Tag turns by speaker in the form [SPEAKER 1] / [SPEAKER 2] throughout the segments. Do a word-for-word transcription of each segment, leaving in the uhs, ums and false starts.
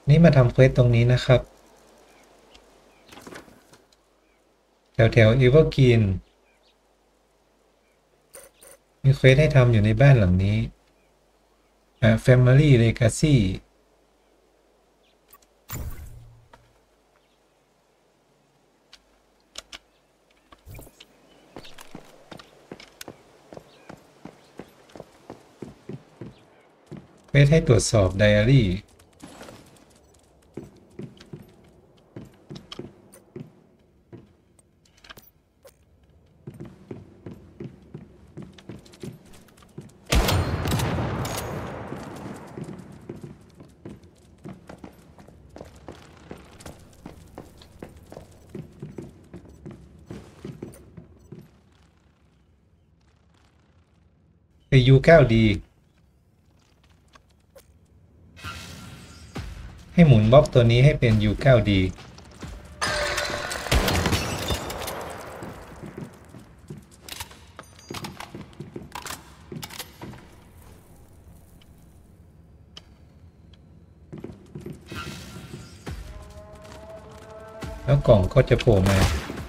[SPEAKER 1] นี่มาทำเควสตรงนี้นะครับแถวแถวอีเวอร์กรีนมีเควสให้ทำอยู่ในบ้านหลังนี้อ่า Family Legacy เควสให้ตรวจสอบไดอารี่ไป ยู ไนน์ ดี ให้หมุนบล็อกตัวนี้ให้เป็น ยู ไนน์ ดี แล้วกล่องก็จะโผล่มา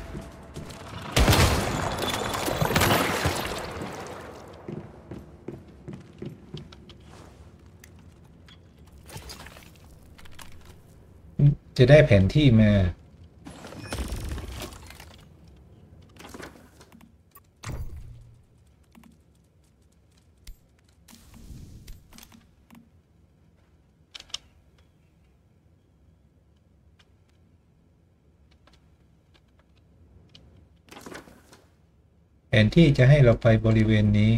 [SPEAKER 1] จะได้แผนที่มาแผนที่จะให้เราไปบริเวณนี้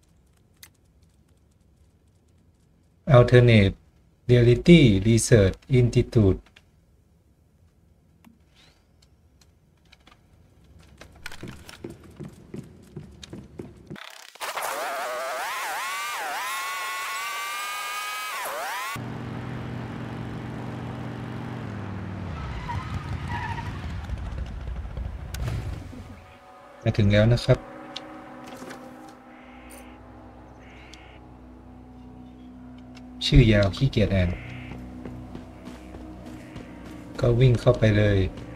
[SPEAKER 1] Alternate Reality Research Institute มาถึงแล้วนะครับชื่อยาวขี้เกียจอ่านก็วิ่งเข้าไปเลย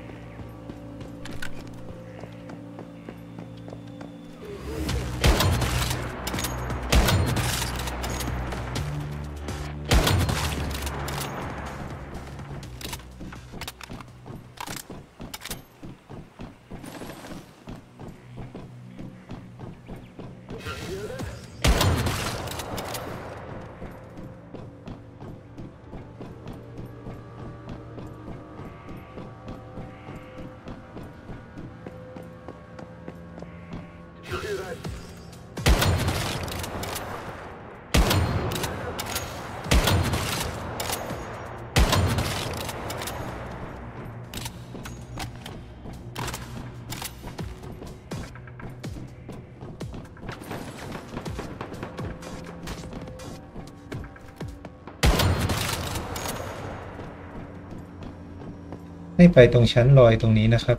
[SPEAKER 1] ให้ไปตรงชั้นลอยตรงนี้นะครับ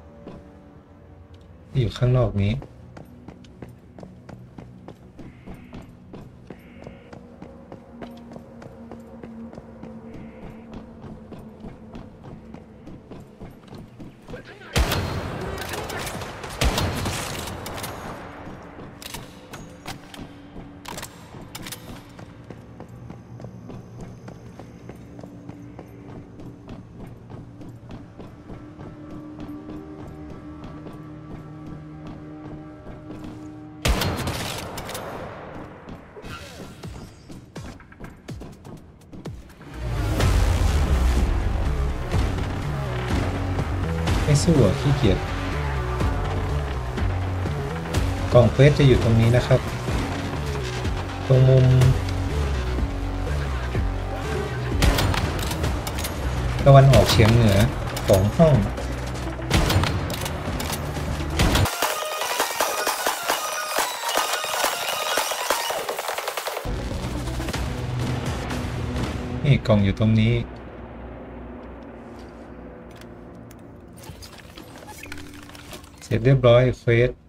[SPEAKER 1] ที่อยู่ข้างนอกนี้ไม่สู้อ่ะขี้เกียจกล่องเควสจะอยู่ตรงนี้นะครับตรงมุมตะวันออกเฉียงเหนือของห้องนี่กล่องอยู่ตรงนี้เสร็จเรียบร้อยเควส